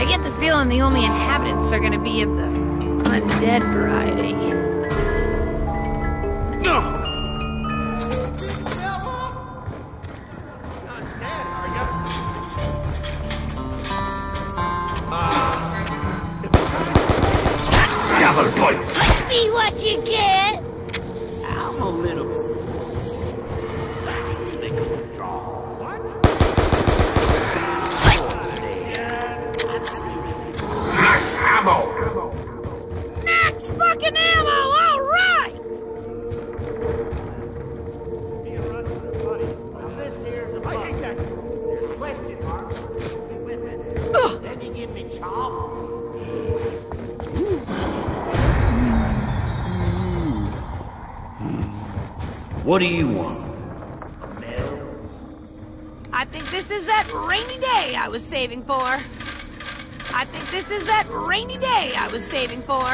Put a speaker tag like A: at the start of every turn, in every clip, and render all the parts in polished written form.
A: get the feeling the only inhabitants are gonna be of the undead variety.
B: Double points!
A: See what you get!
C: I'm a little...
B: Max ammo!
A: Max fucking ammo! Alright!
C: Then you give me chalk. What do you want?
A: I think this is that rainy day I was saving for. I think this is that rainy day I was saving for.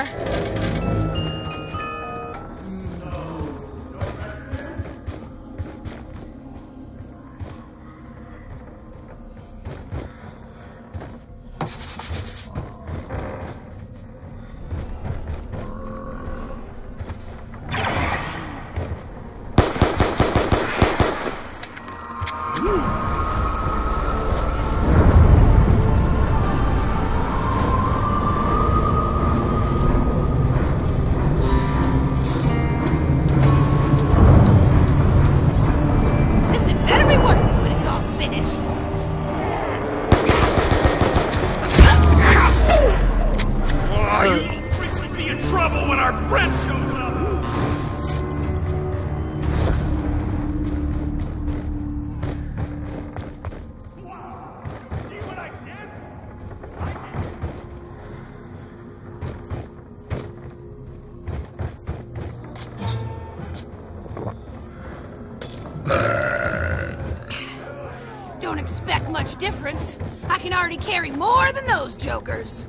A: Don't expect much difference. I can already carry more than those jokers.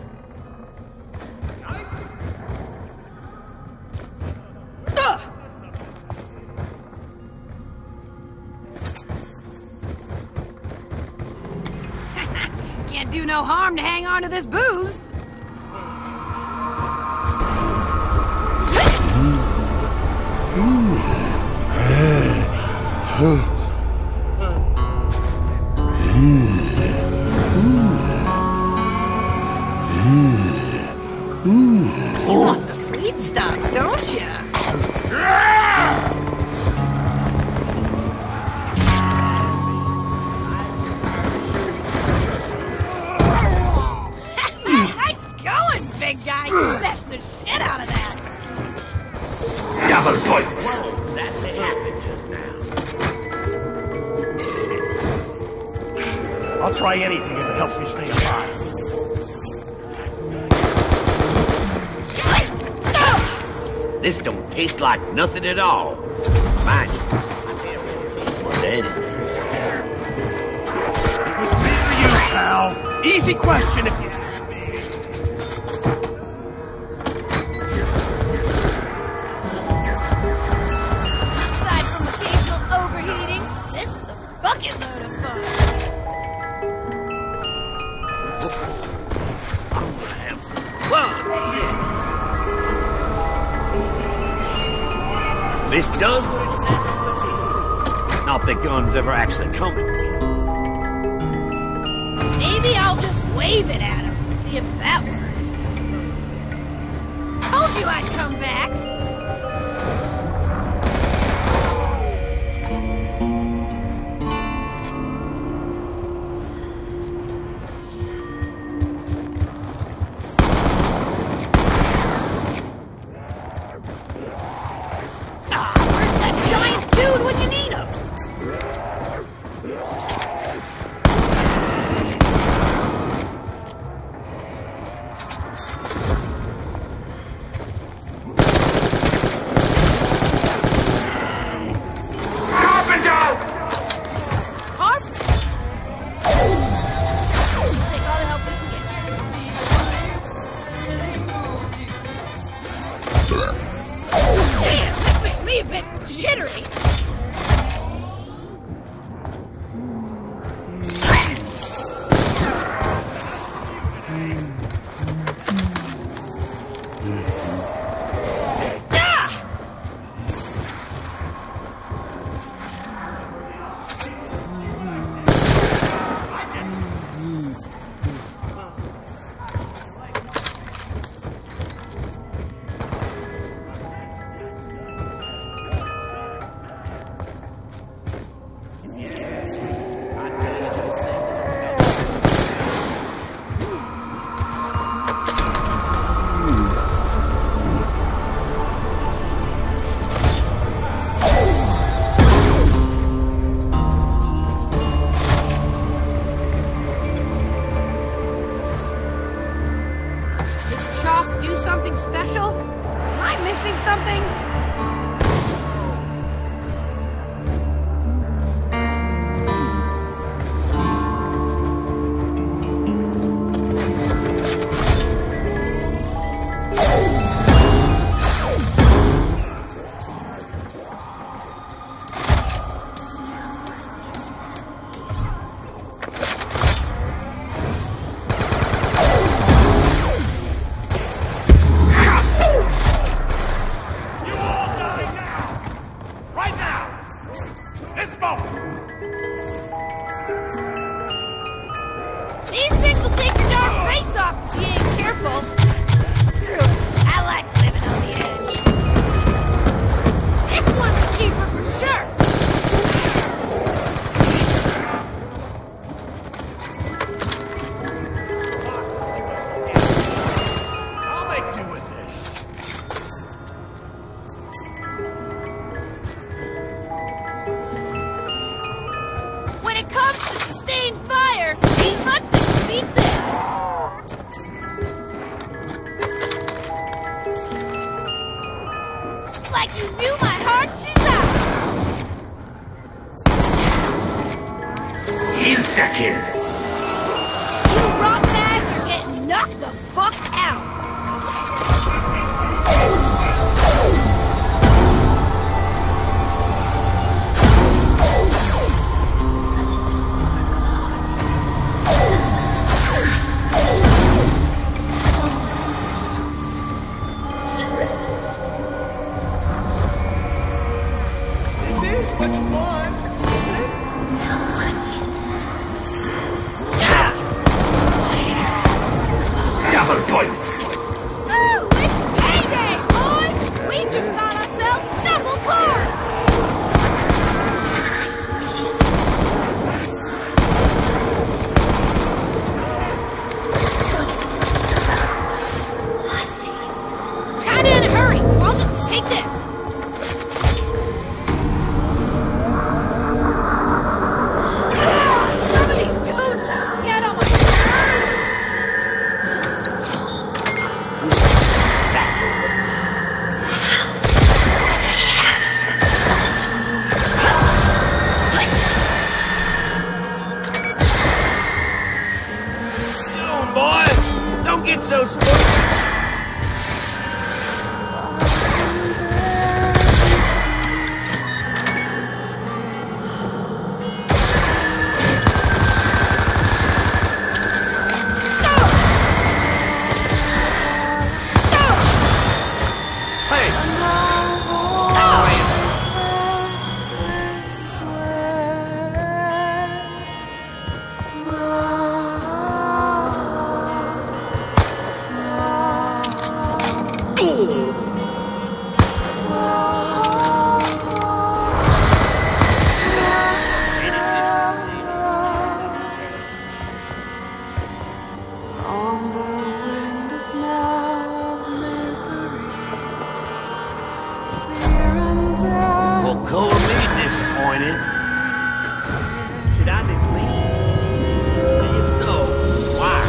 A: Ugh! Can't do no harm to hang on to this booze. You want the sweet stuff, don't you? Nice going, big guy. You messed the shit out of that.
B: Double points!
C: That happened just now.
D: I'll try anything if it helps me stay alive.
C: This don't taste like nothing at all. Mind you, I can't really taste what's in it.
D: It was me or you, pal. Easy question if you ask me.
A: Aside from occasional overheating, this is a bucket load of fun.
C: I'm gonna have some fun. This does what it says on the tin. Not that guns ever actually come in.
A: Maybe I'll just wave it at him, see if that works. Told you I'd come back. Where's that giant dude when you need him? face off if you ain't careful. Screw it. I like living on the edge. This one's a keeper for sure.
D: I'll make do with this.
A: When it comes to sustained fire, ain't much that can beat this. Like you knew my heart's desire.
B: Insta-kill.
A: You rock bags are getting knocked the fuck out.
D: This is what you want, isn't it?
B: Double points.
A: Ooh, it's payday, boys! We just got ourselves double points! Kinda in a hurry, so I'll just take this. Some of these dudes just get on my
C: Come on, boys! Don't get so spooked!
E: On the wind, the smell of misery, fear and death.
C: Well, color me disappointed. Should I be pleased? If so, why?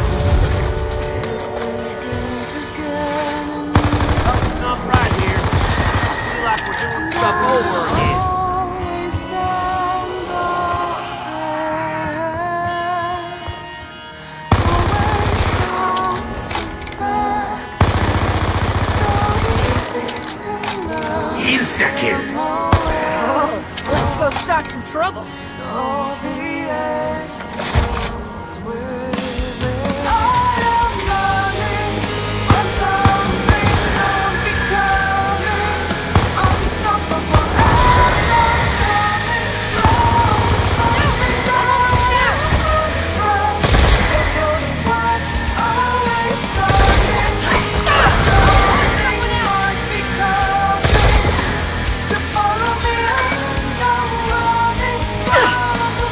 E: Begins again and
C: Something's not right here. I feel like we're doing stuff over again.
E: always sound of always unsuspect. So easy to love.
B: Insta-kill.
A: Oh, let's go start some trouble.
E: All the echoes within. I am learning. I'm something I'm becoming. Unstoppable. I'm not coming wrong. Something I'm from. The golden one, always burning. Something I'm becoming. To follow me, I'm running from.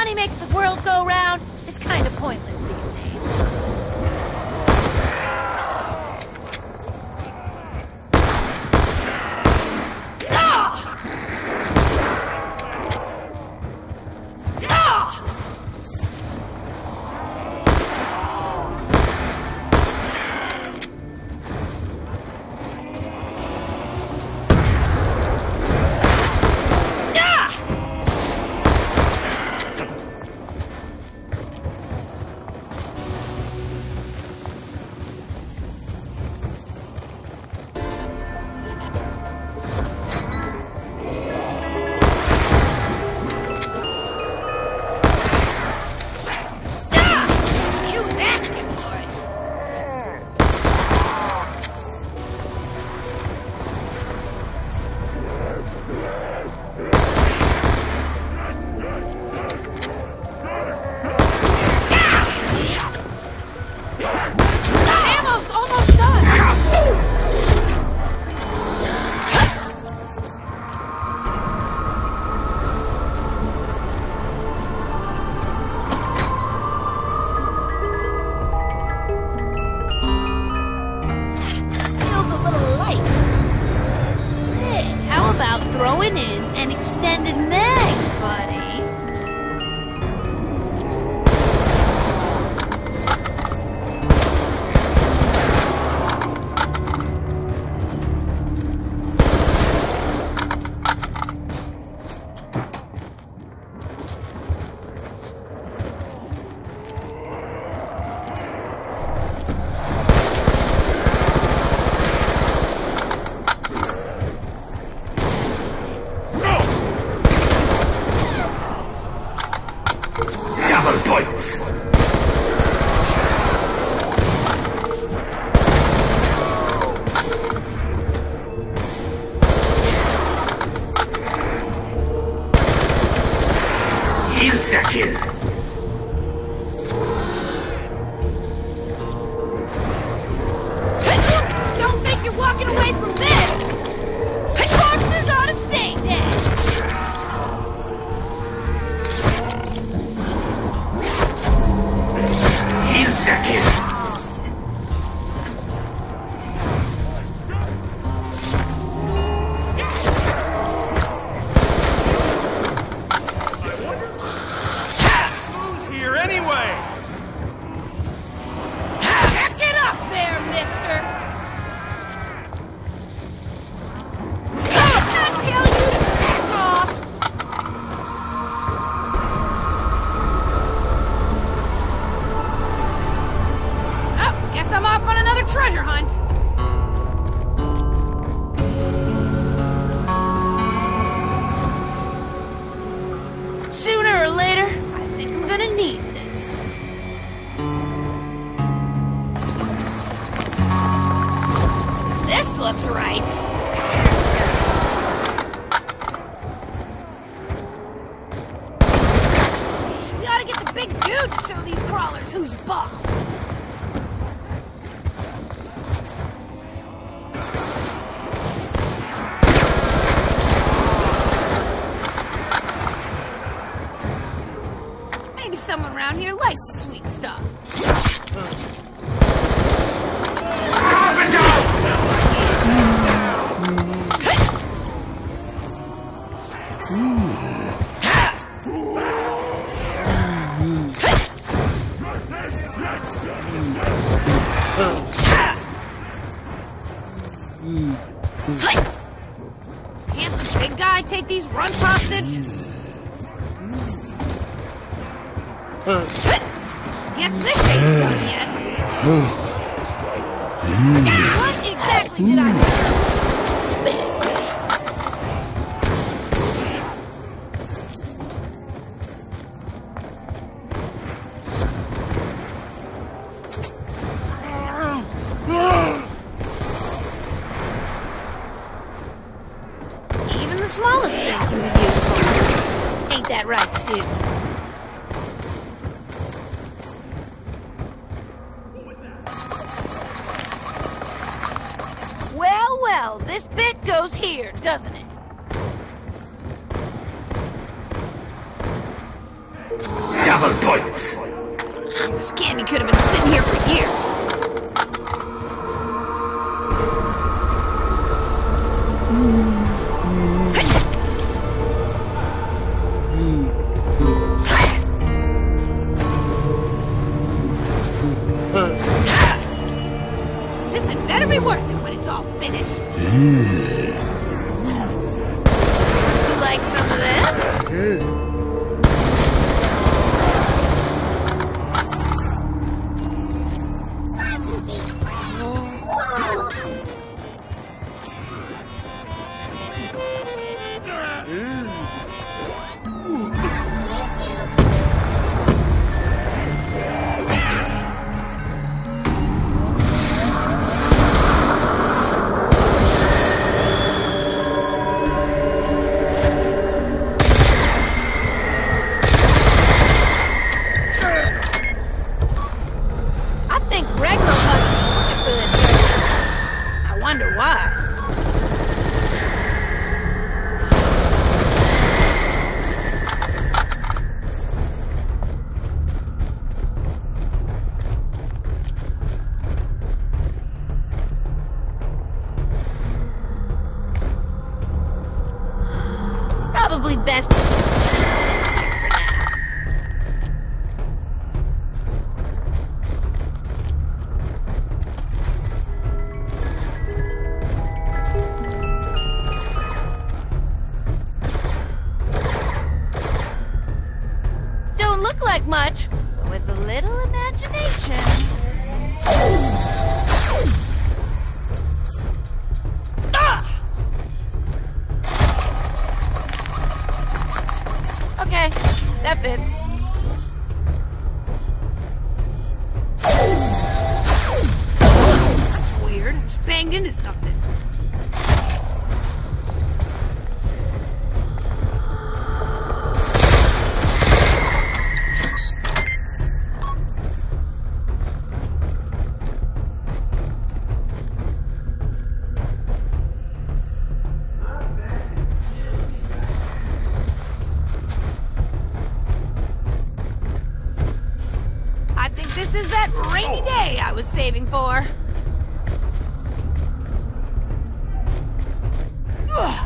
A: money makes the world go round is kind of pointless these days. Throwing in an extended mag, buddy.
B: Double points! Insta-kill!
A: Don't think you're walking away from this! Corpses ought to stay dead!
B: Insta-kill!
D: Who's here anyway?
A: Back it up there, mister! I tell you to back off! Oh, guess I'm off on another treasure hunt. Sooner or later, I think I'm gonna need this. This looks right. We gotta get the big dude to show these crawlers who's boss. Maybe someone around here likes the sweet stuff. Can't the big guy take these runs hostage? Guess this ain't done yet. What exactly did I do? Even the smallest thing can be useful. Ain't that right, Stu? Well, well, this bit goes here, doesn't it?
B: Double points.
A: This candy could have been sitting here for years. This had better be worth it when it's all finished. You like some of this? Probably best here for now. Don't look like much, but with a little imagination. Okay, that fits. That's weird. I just banged into something. This is that rainy day I was saving for. Ugh.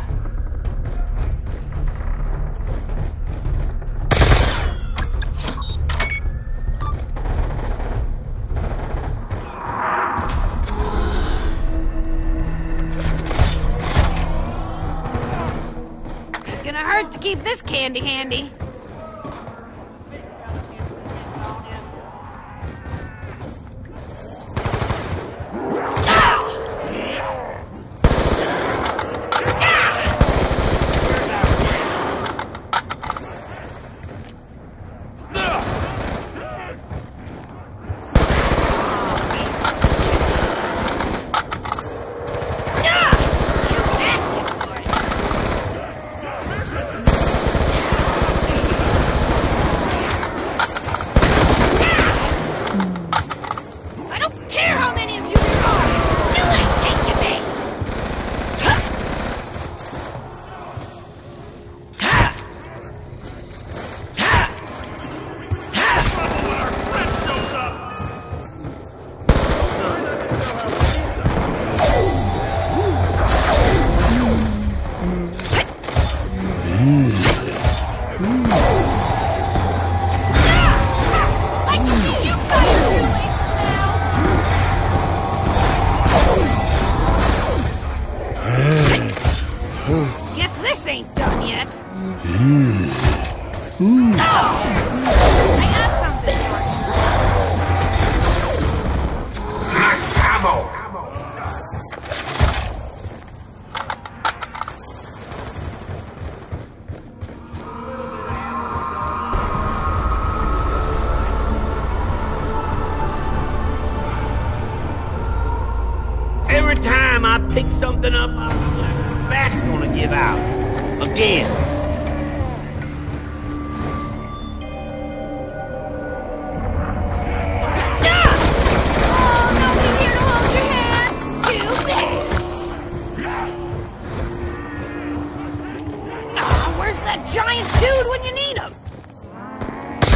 A: Ain't gonna hurt to keep this candy handy. Guess this ain't done yet. No! I got something for you.
B: Max ammo.
C: Every time I pick something up, my back's gonna give out. Again.
A: Where's that giant dude when you need him?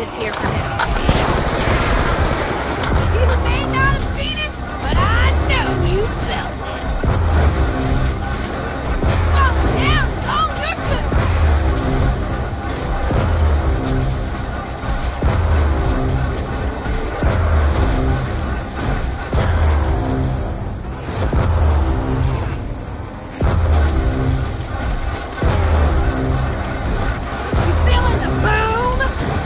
A: this here for now. You may not have seen it, but I know you felt it. Fall down! Oh, you're good! You feeling the boom?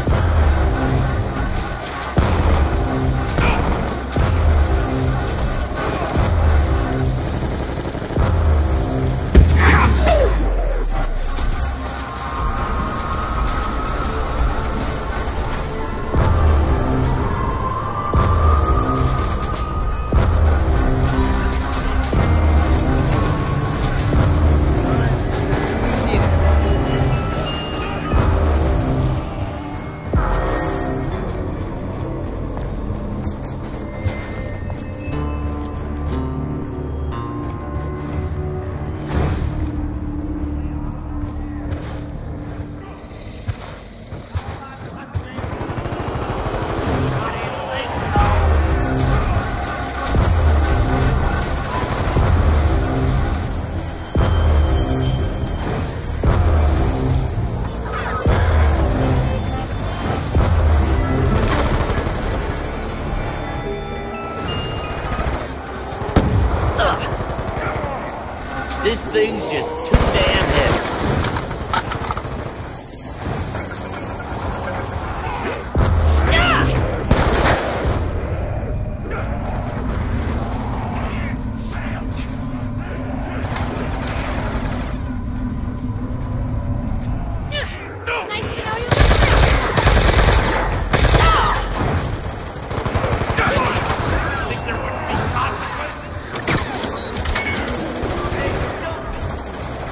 C: This thing's just too damn heavy.
A: Nice to know you.
B: Think there would be consequences?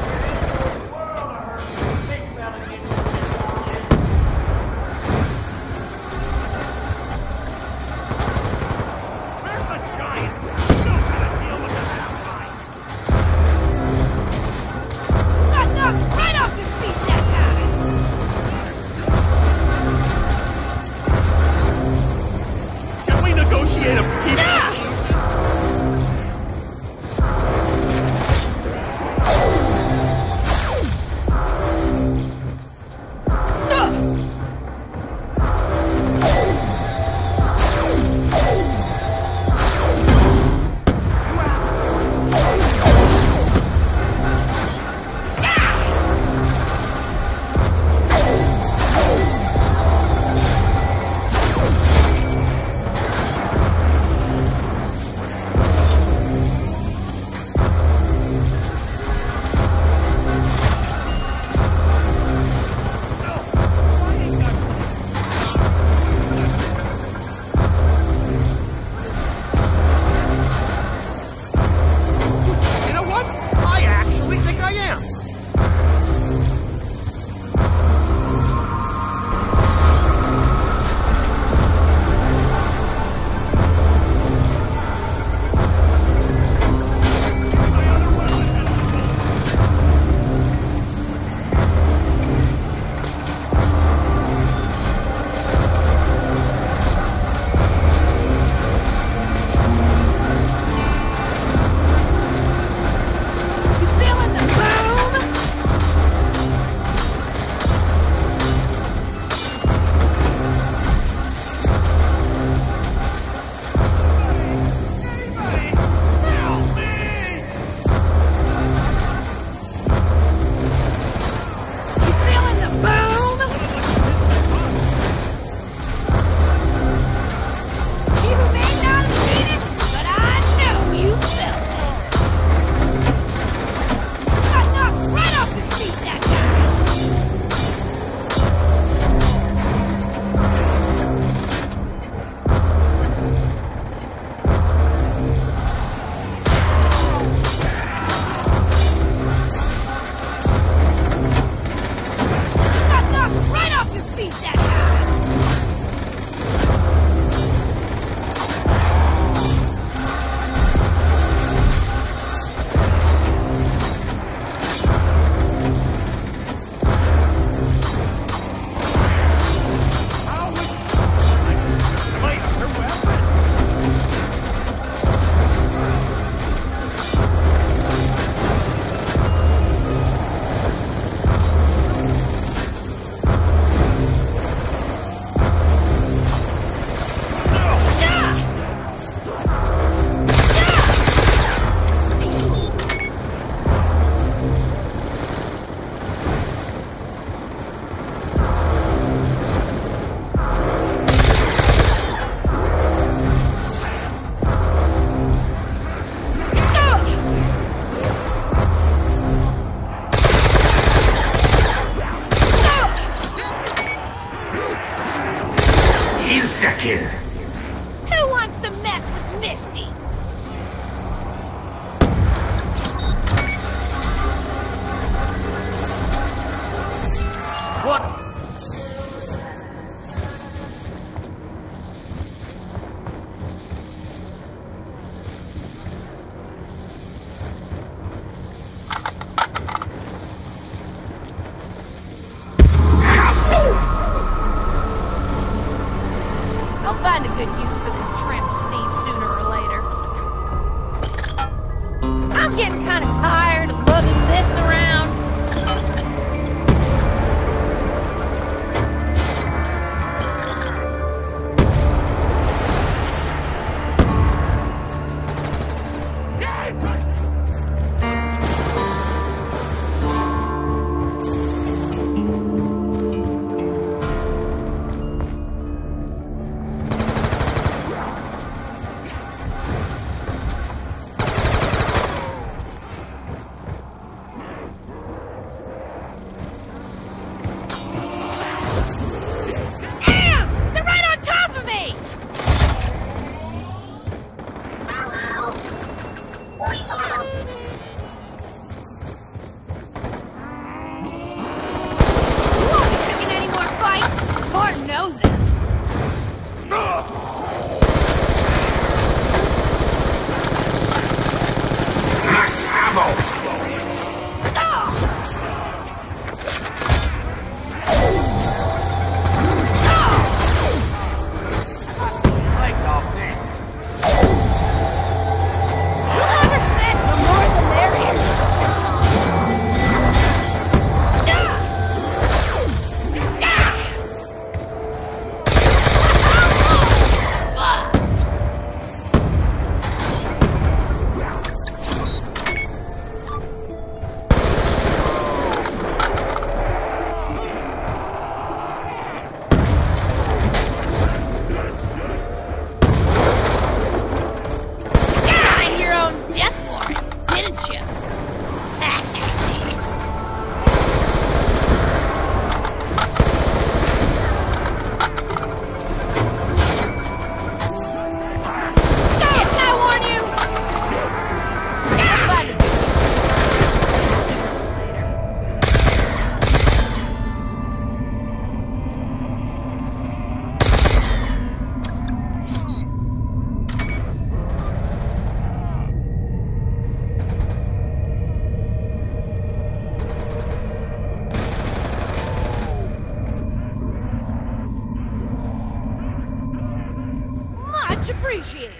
A: appreciated.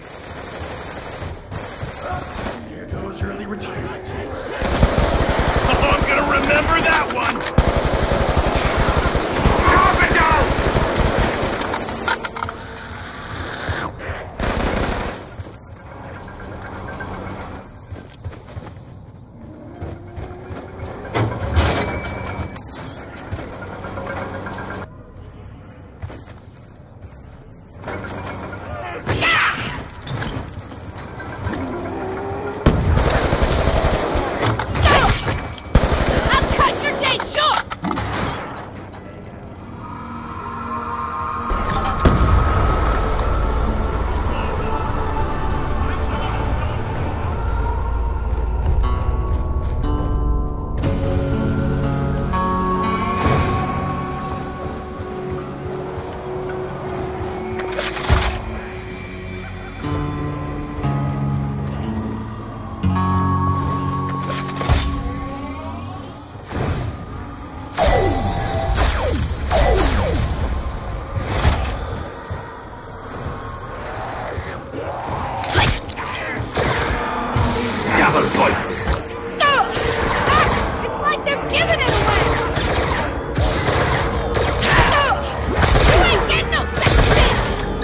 D: Here goes early retirement. Oh, I'm gonna remember that one!
B: Double points.
A: It's like they're giving it away! You ain't getting no second chance!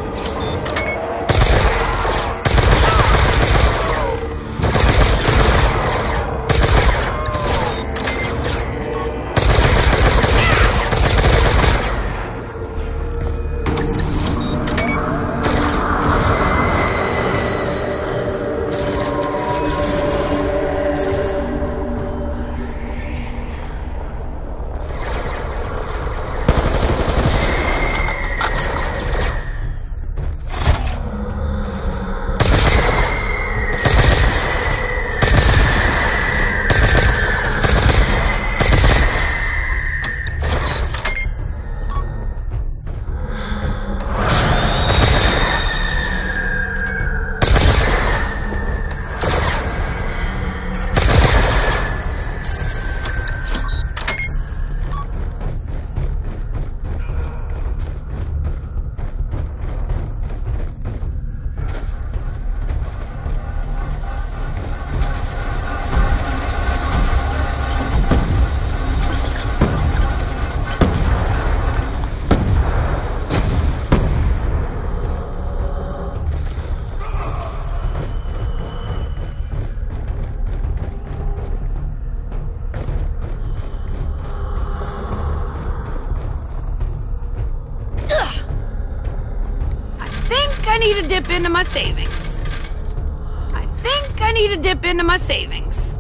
A: I need to dip into my savings. I think I need to dip into my savings.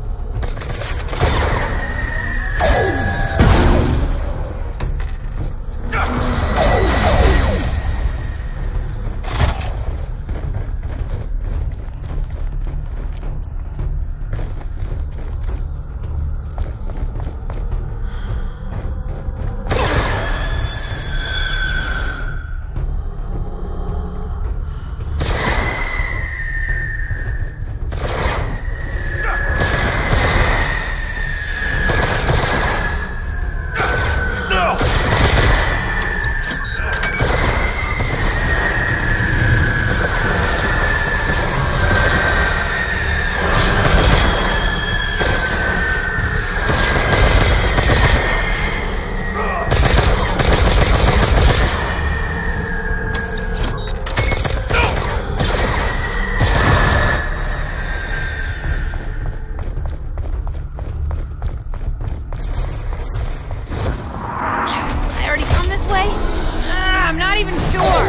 A: I'm not even sure.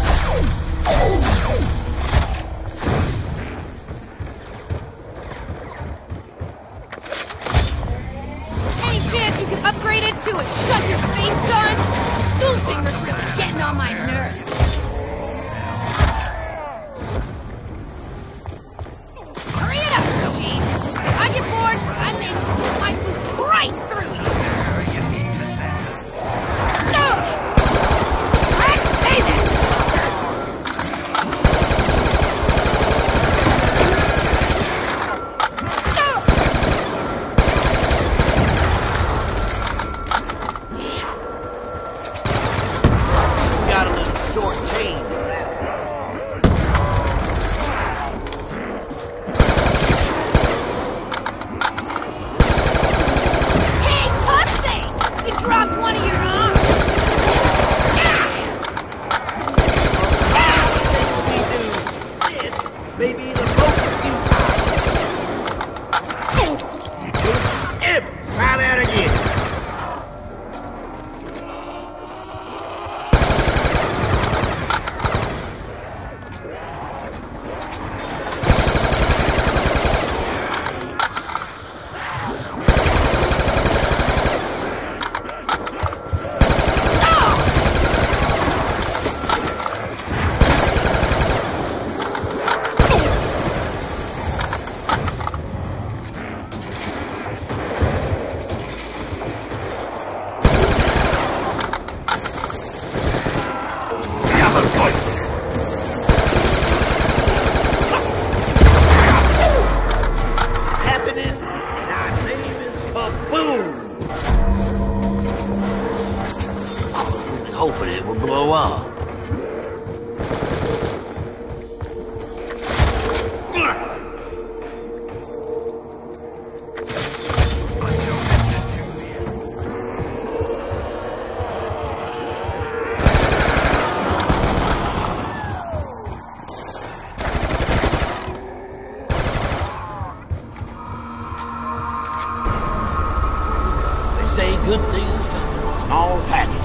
A: Any chance you can upgrade it to a shut your face gun? Stool fingers are getting on my nerves. Hurry it up, James. I get bored, I may put my foot right through you.
C: Got a little short. Try that again.
B: Double points.
C: Happiness, and our name is Kaboom! And hoping it will blow up. Say good things come in a small package.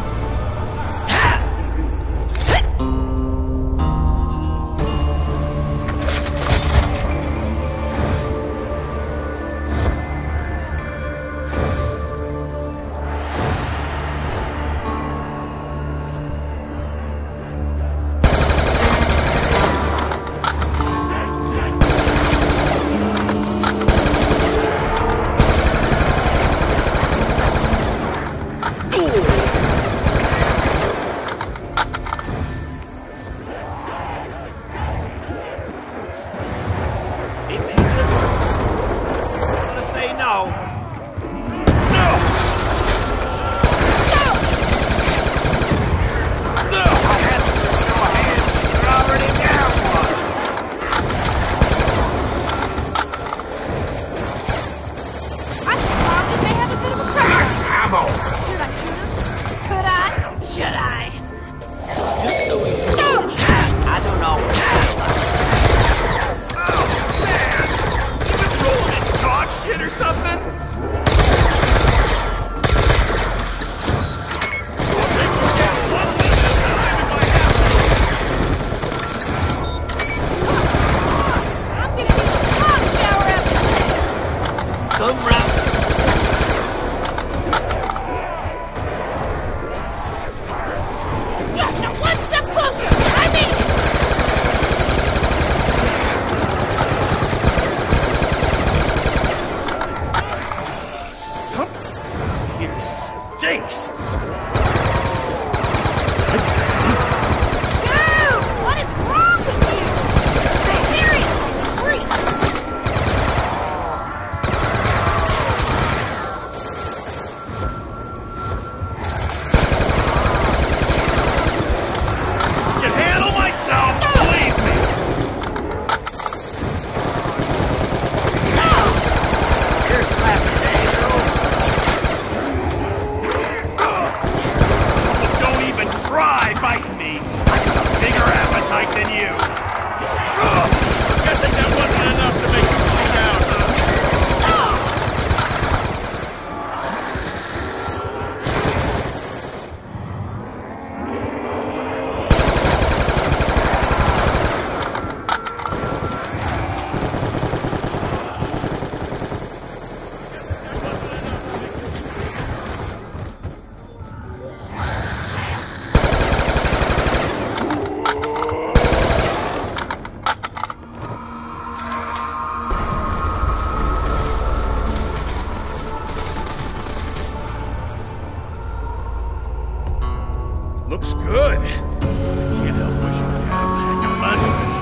D: Looks good. Can't help wishing I had a pack of lunch machine.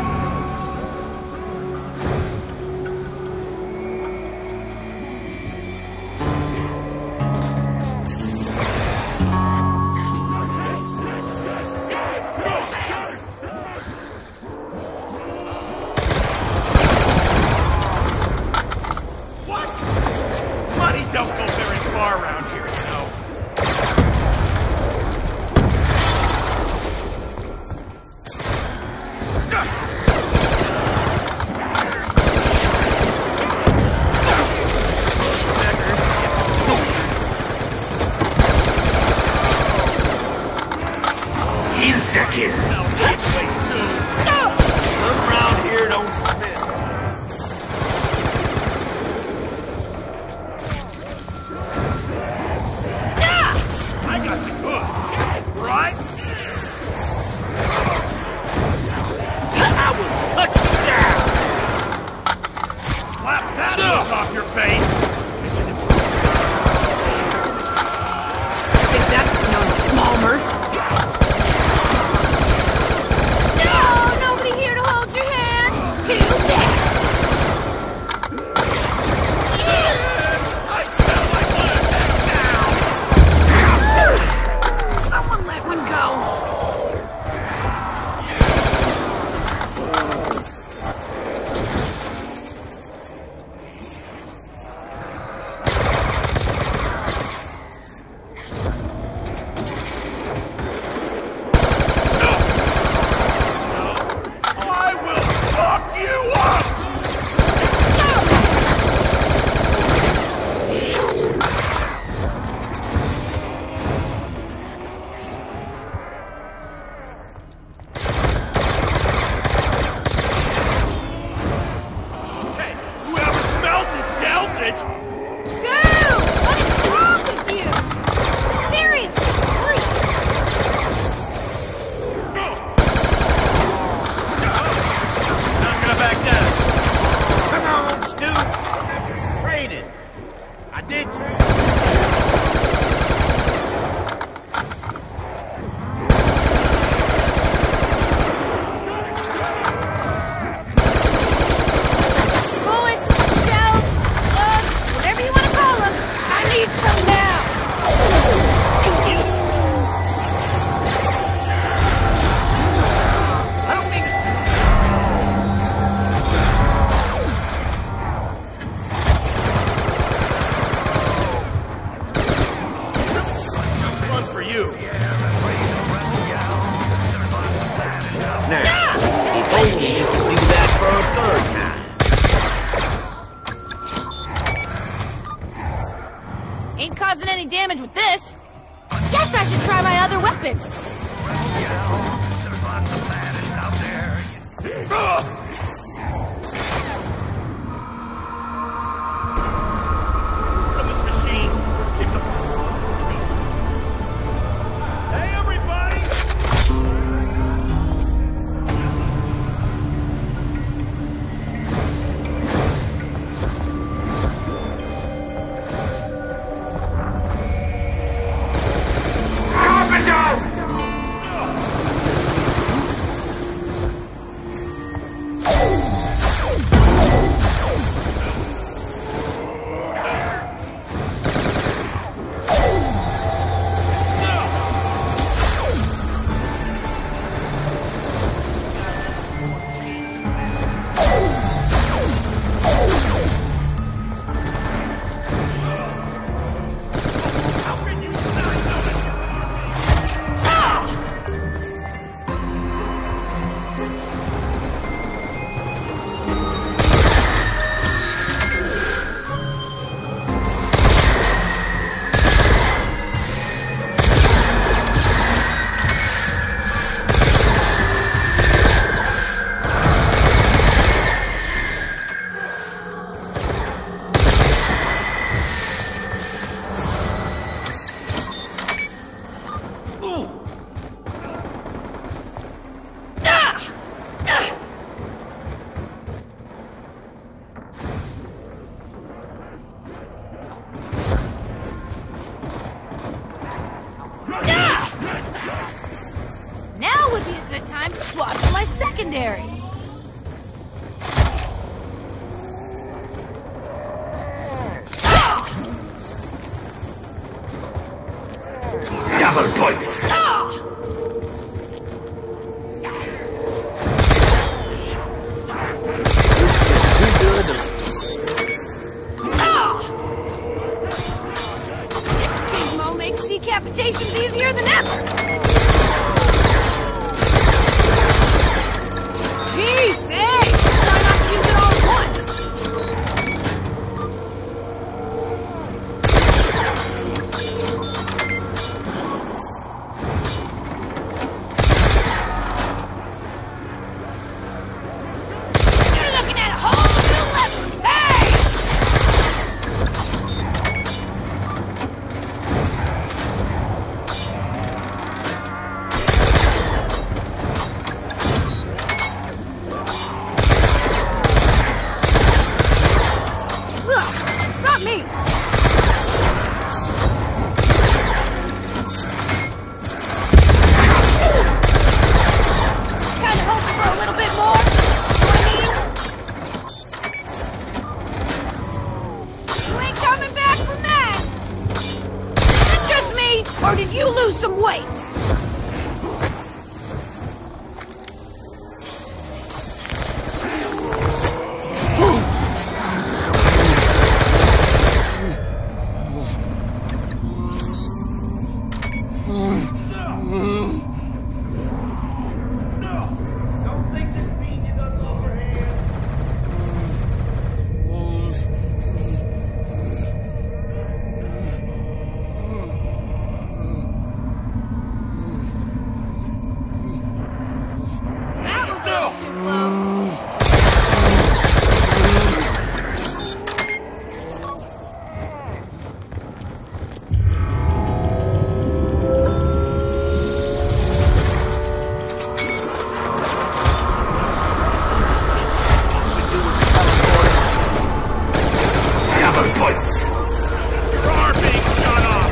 B: What? Money don't go very far around here, you know.
C: here.
B: I'll be this way soon.
C: Come around here, don't spit.
B: I got the goods, right?
C: I will cut you down.
B: Slap that look off your face. It's an
A: I think that's no small mercy. No, nobody here to hold your hand. Too bad.
B: I feel like one attack now.
A: Someone let one go.
B: I will fuck you up! Hey, whoever smelt it dealt it!
A: Dude, what is wrong with you? Seriously, freak.
B: Not gonna back down.
C: Come on, Stu. Training. I did train.
A: Bullets, shells, bugs, whatever you want to call them. I need some now.
C: I don't need to.
B: Fun for you.
C: Now, if only you could do that for a third time.
A: Ain't causing any damage with this. Guess I should try my other weapon.
B: From this machine seems to... Hey, everybody!
A: Now would be a good time to swap for my secondary.
C: Double points.
A: Gizmo makes decapitations easier than ever. Jeez, hey! Try not to use it all at once. Or did you lose some weight?
C: Don't think this beating you doesn't overhand.
A: That was a little too close.
B: Your arm being shot off!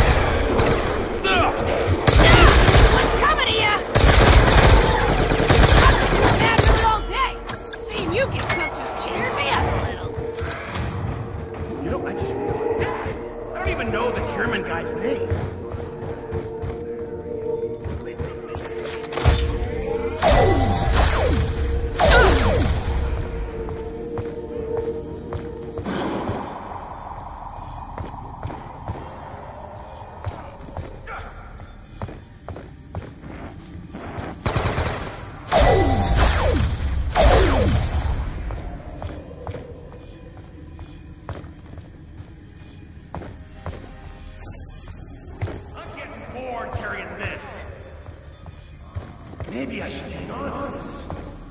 A: What's coming to you? I've been after it all day. Seeing you get cooked just cheered me up a little.
C: You know, I just realized I don't even know the German guy's name.
B: I'm getting bored carrying this.
C: Maybe I should hang on to this.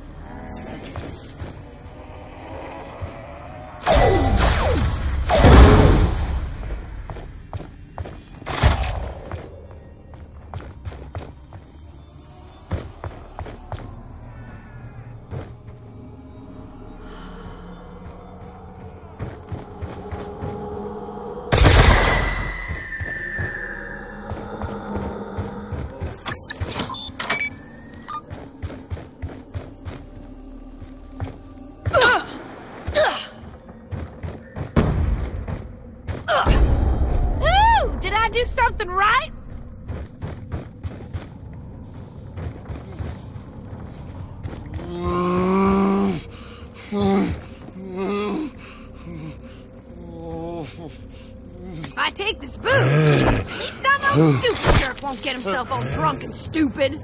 A: Ooh, did I do something right? If I take this booze, at least I know stupid jerk won't get himself all drunk and stupid.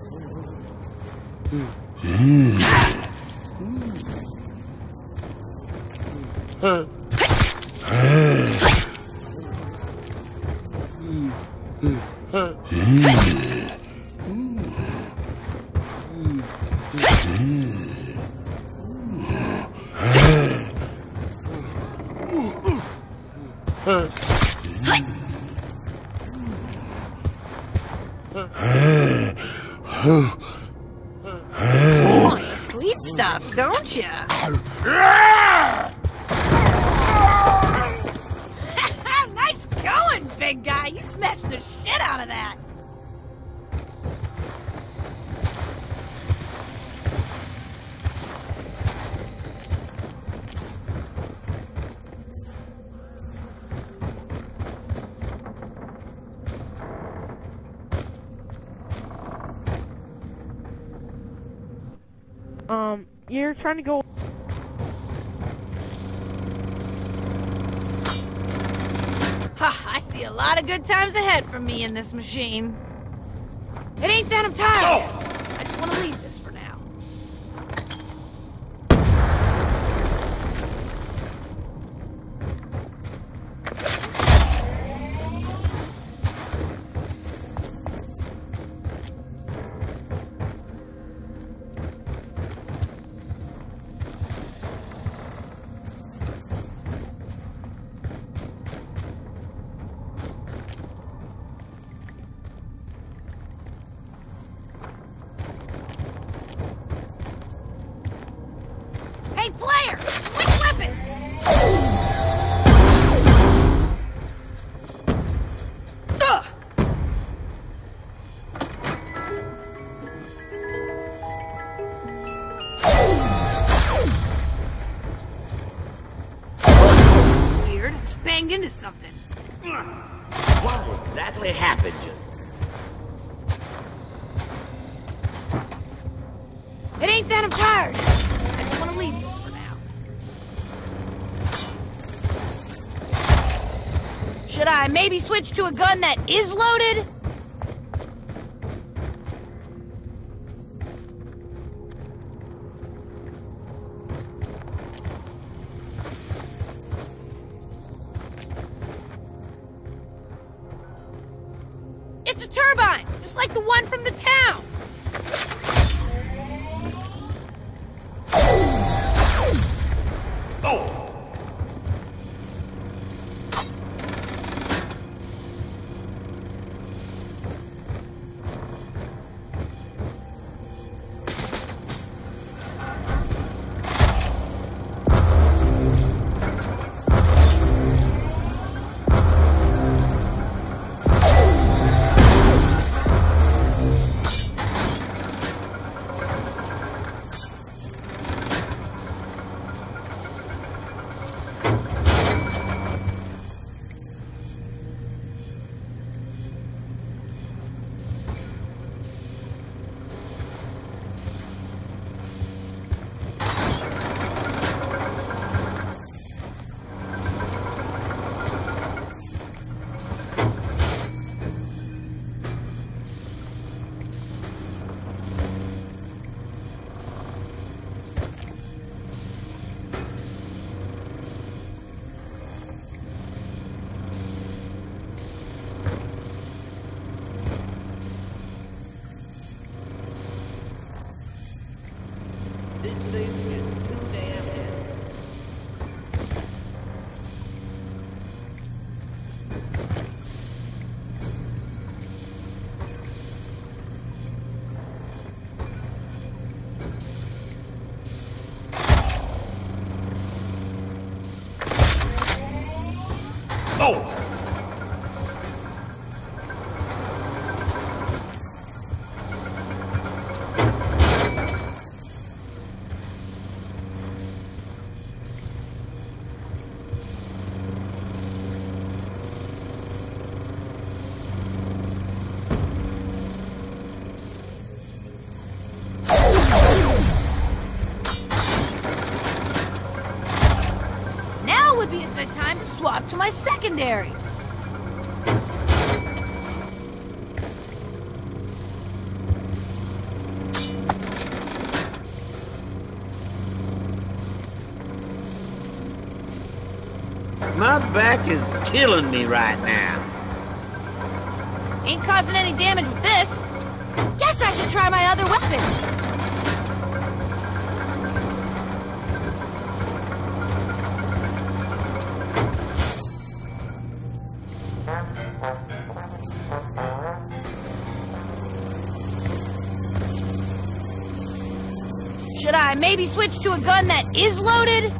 A: Boy, sweet stuff, don't ya? Nice going, big guy. You smashed the shit out of that.
F: You're trying to go.
A: Ha, I see a lot of good times ahead for me in this machine. It ain't that I'm tired. I just want to leave this for now. Hey, player! Switch weapons! Ugh! Weird. I just banged into something.
C: What exactly happened just
A: It ain't that I'm tired. I just want to leave this for now. Should I maybe switch to a gun that is loaded? It's a turbine, just like the one from the town.
B: Oh!
C: This thing is too damn heavy.
B: Oh!
A: Now would be a good time to swap to my secondary.
C: My back is killing me right now.
A: Ain't causing any damage with this. Guess I should try my other weapon. Should I maybe switch to a gun that is loaded?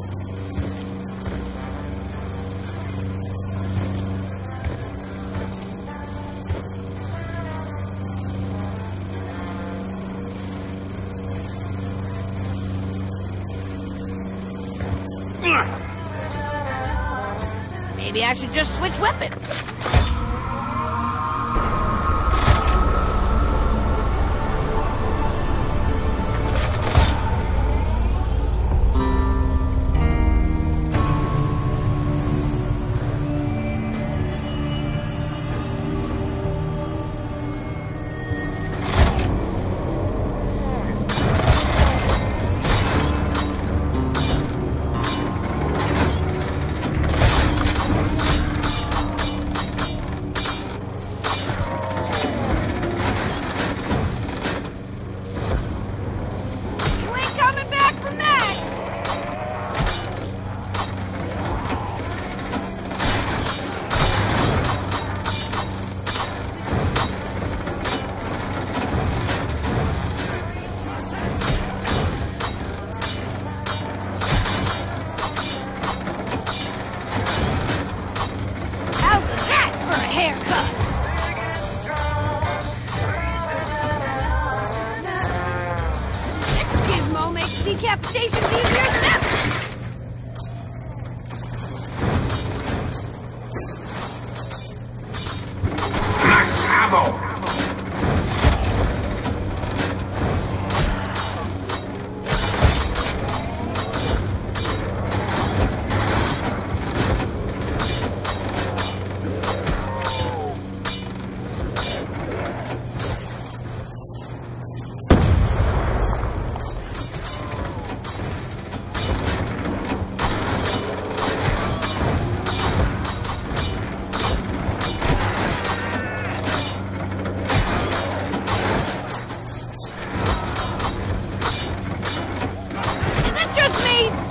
A: Maybe I should just switch weapons. Decapitation easier than ever!
B: Max ammo!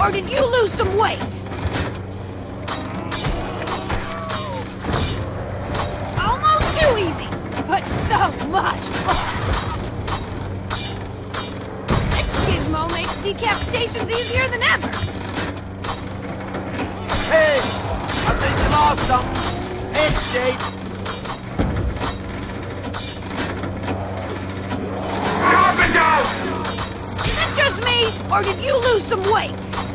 A: or did you lose some weight? Almost too easy, but so much fun. This gizmo makes decapitations easier than ever.
C: Hey! I think you lost something. Head shape.
A: Is it just me, or did you lose some weight?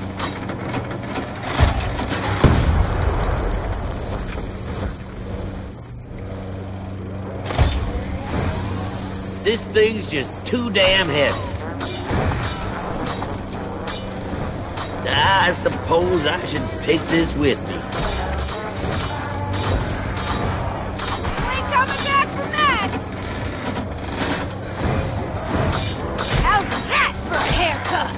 C: This thing's just too damn heavy. I suppose I should take this with me.
A: You ain't coming back from that! How's that for a haircut?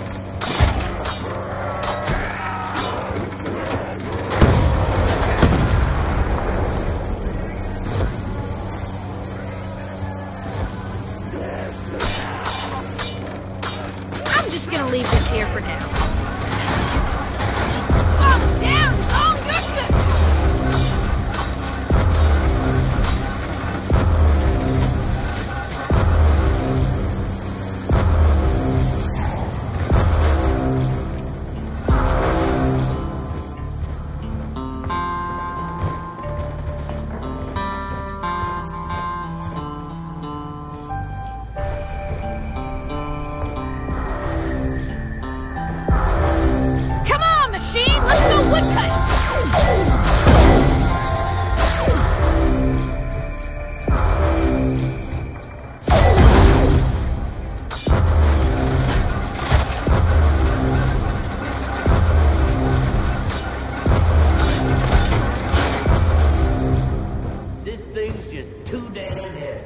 A: I'm just gonna leave this here for now. Up, down, long distance! Come on, machine! Let's go woodcut!
C: This thing's just too damn heavy.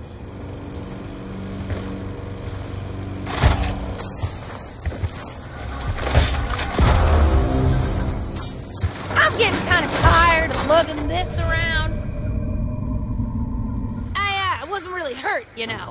A: I'm getting kind of tired of lugging this around. I wasn't really hurt, you know.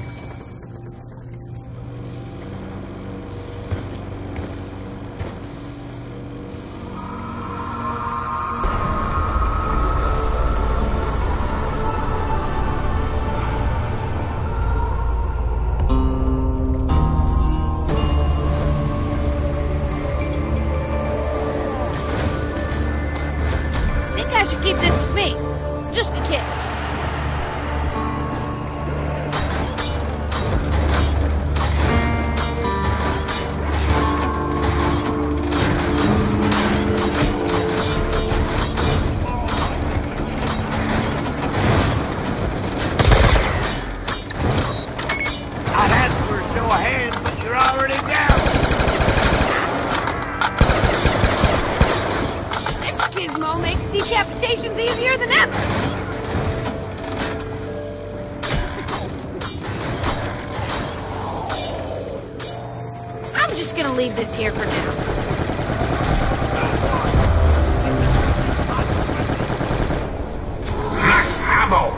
A: Think I should keep this with me, just in case.
C: I'd ask for a show of hands, but you're already down.
A: This gizmo makes decapitations easier than ever. I'm just gonna leave this here for now.
B: Max ammo!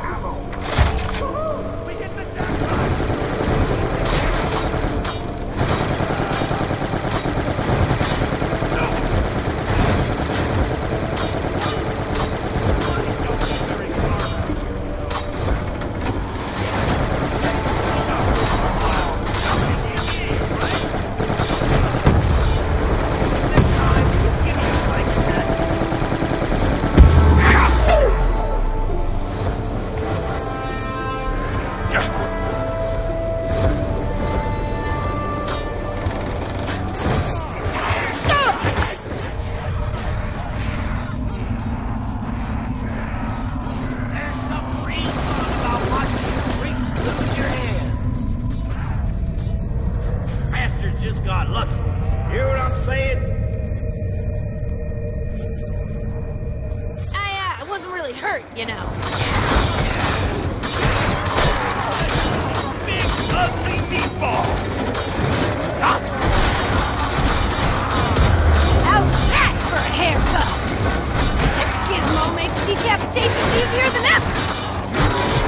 C: There's some reason about watching you freaks lose your head. Bastards just got lucky. Hear what I'm saying?
A: I wasn't really hurt, you know.
B: Big ugly meatball!
A: How's that for a haircut? This gizmo makes decapitations easier than ever.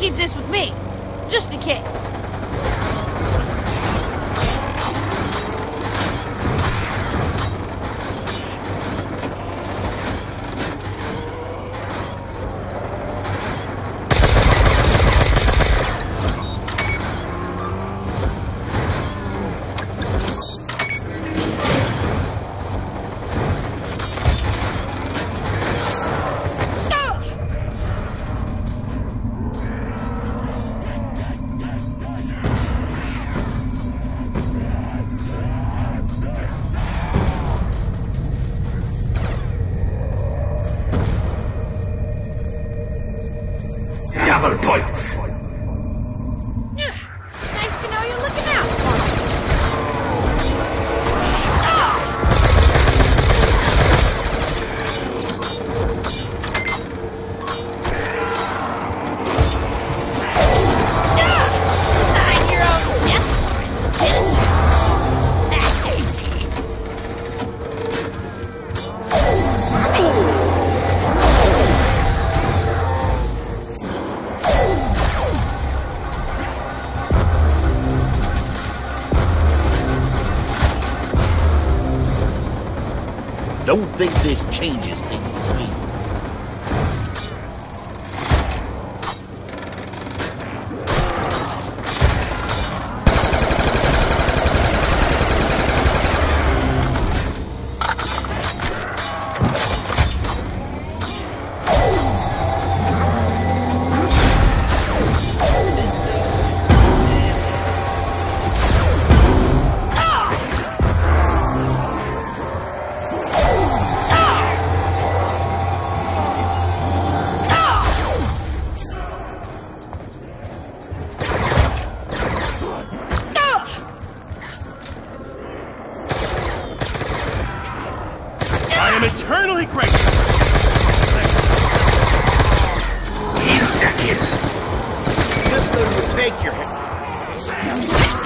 A: keep this with me, just in case.
D: Double points!
A: Nice to know you're looking out for me. Find your own death,
C: Don't think this changes things with me.
B: I am eternally grateful.
C: Just so you fake your head.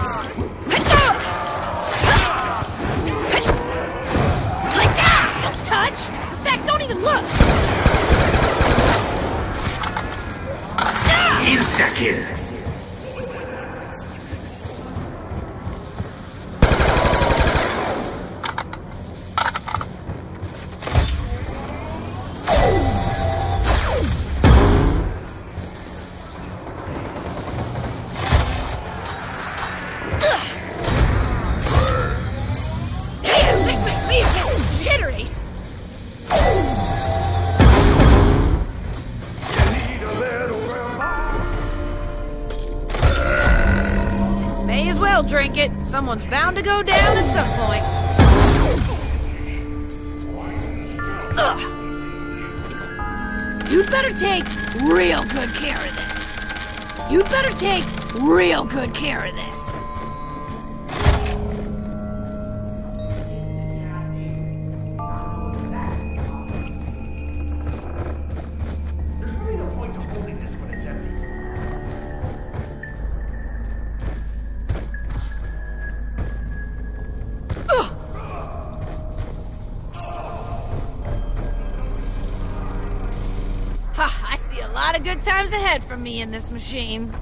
A: Don't touch! In fact, don't even look!
D: Insta-kill!
A: This makes me a bit jittery. May as well drink it. Someone's bound to go down at some point. Ugh. You'd better take real good care of this. You'd better take real good care of this. Ha, I see a lot of good times ahead for me in this machine.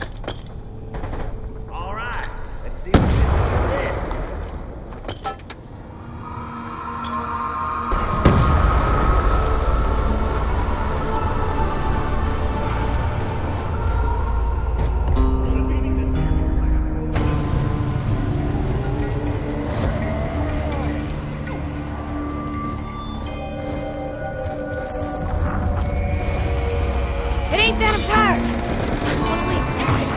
C: All right, let's see what's there.
A: It ain't that I'm tired. I wanna leave.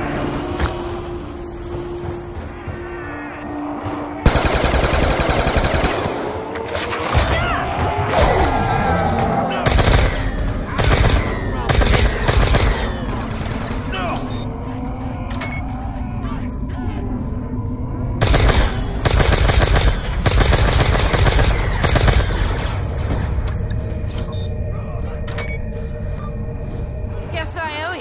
A: Guess I owe you.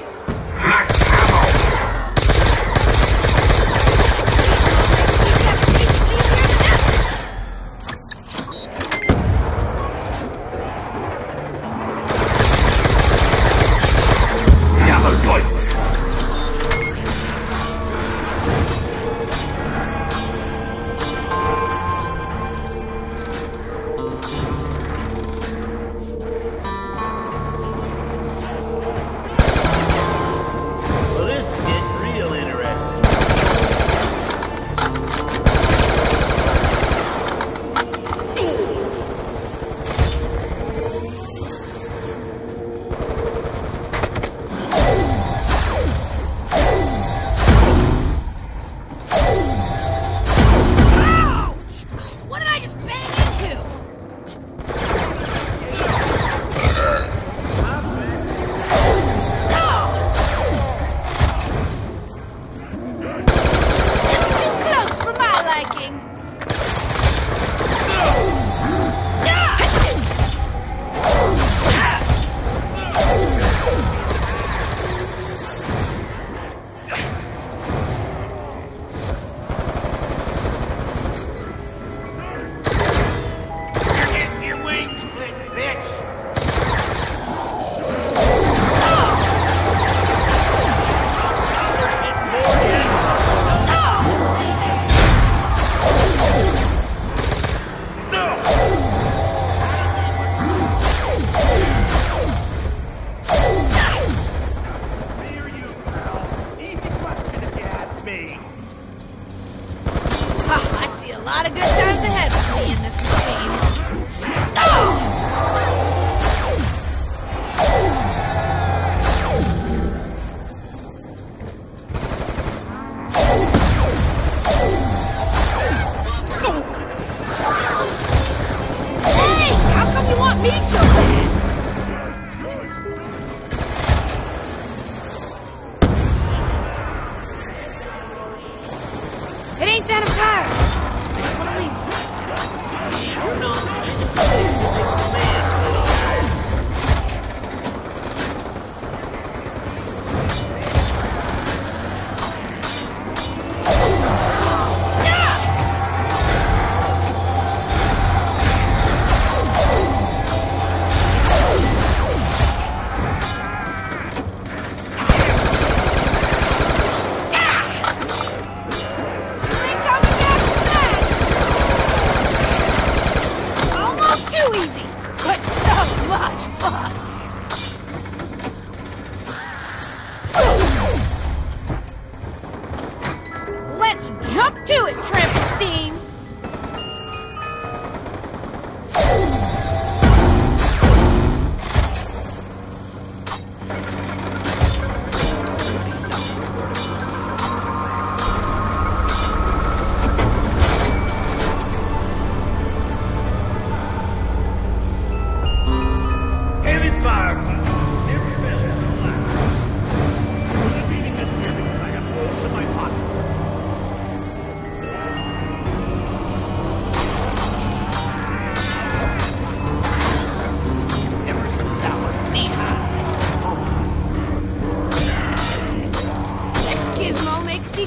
D: Double points!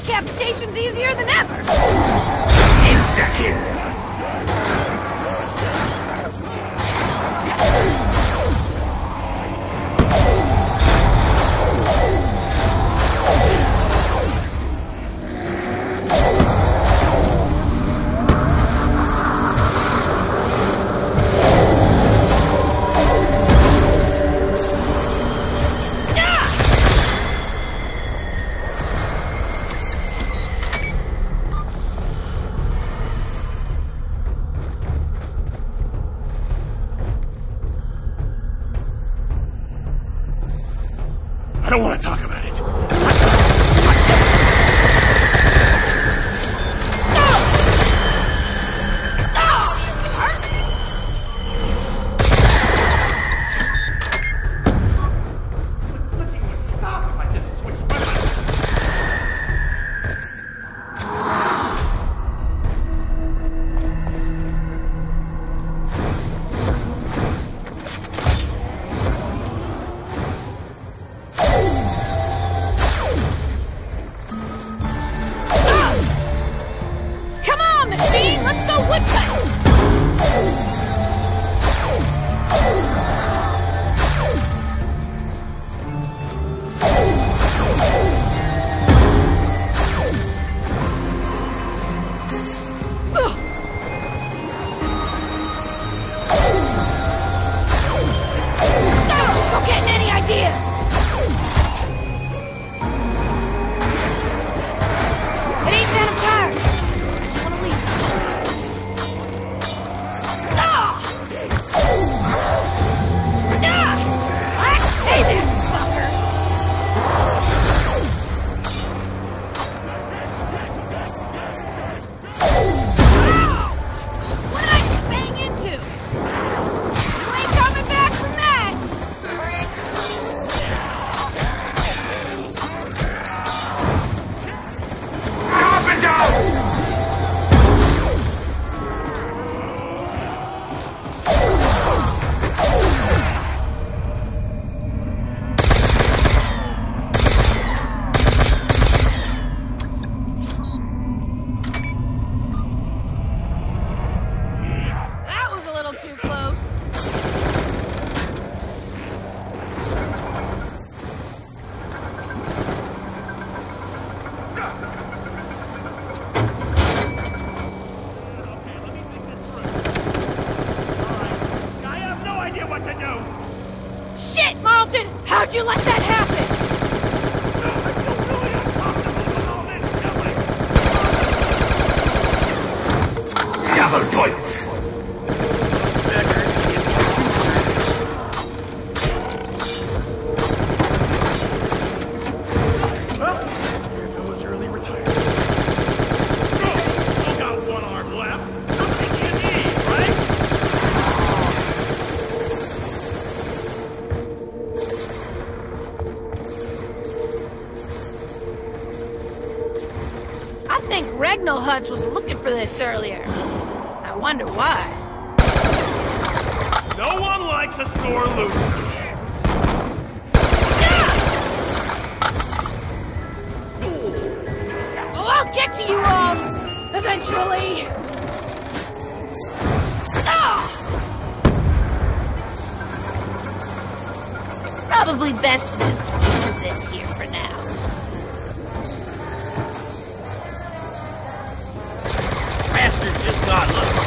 A: decapitation's easier than ever.
D: Insta-kill. I don't want to talk about it.
A: How'd you let that happen?
D: Double points!
B: Well, here goes early retirement. Still got one arm left. Something you need, right?
A: I think Regnal Hutch was looking for this earlier. I wonder why.
B: No one likes a sore loser.
A: Oh, I'll get to you all eventually. It's probably best to just leave this here for now.
C: Bastard just got lucky.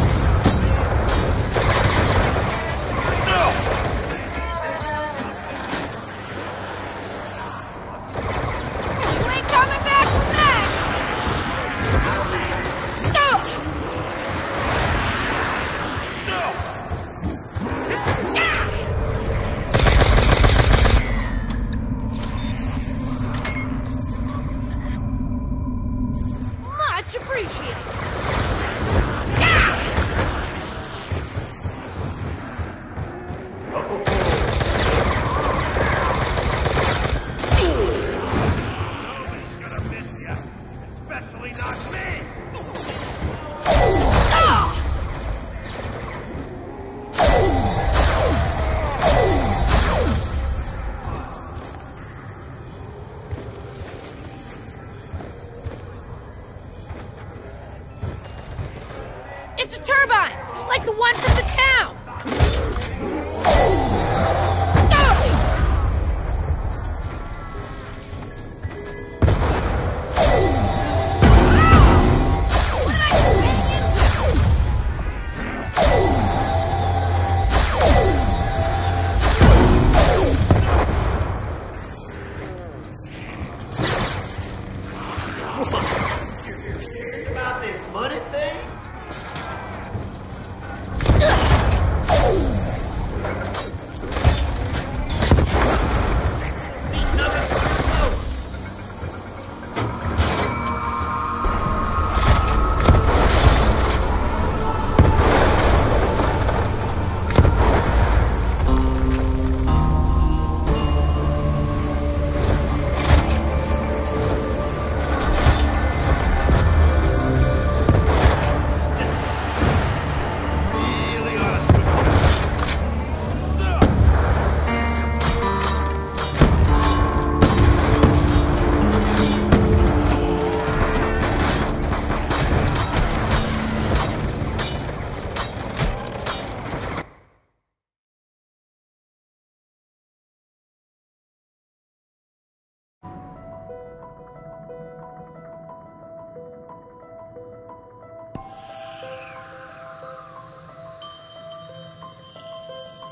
A: You ain't coming back from that! It's a turbine, just like the one from the town.